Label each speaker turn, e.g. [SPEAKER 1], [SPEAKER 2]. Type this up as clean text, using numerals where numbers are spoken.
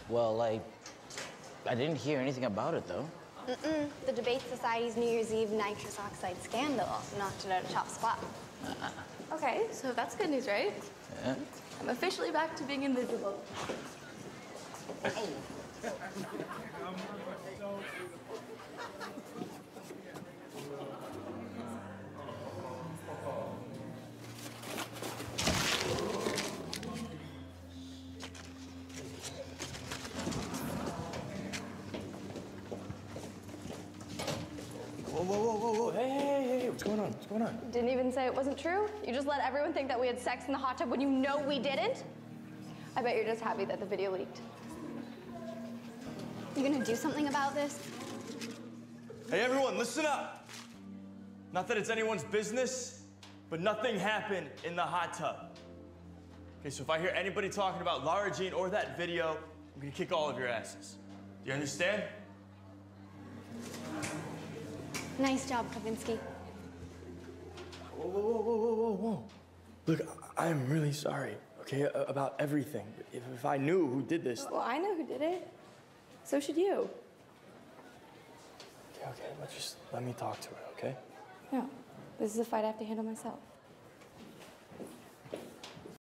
[SPEAKER 1] Well, I didn't hear anything about it, though.
[SPEAKER 2] The Debate Society's New Year's Eve nitrous oxide scandal knocked it out of top spot.
[SPEAKER 3] Okay, so that's good news, right?
[SPEAKER 1] Yeah.
[SPEAKER 3] I'm officially back to being invisible.
[SPEAKER 4] Whoa. Hey, what's going on? What's going on?
[SPEAKER 3] Didn't even say it wasn't true? You just let everyone think that we had sex in the hot tub when you know we didn't? I bet you're just happy that the video leaked.
[SPEAKER 2] You gonna do something about this?
[SPEAKER 4] Hey, everyone, listen up. Not that it's anyone's business, but nothing happened in the hot tub. Okay, so if I hear anybody talking about Lara Jean or that video, I'm gonna kick all of your asses. Do you understand?
[SPEAKER 2] Nice job, Kavinsky.
[SPEAKER 4] Whoa. Look, I'm really sorry, okay, about everything. If I knew who did this...
[SPEAKER 3] Well, I know who did it. So should you.
[SPEAKER 4] Okay, let me talk to her, okay?
[SPEAKER 3] No, this is a fight I have to handle myself.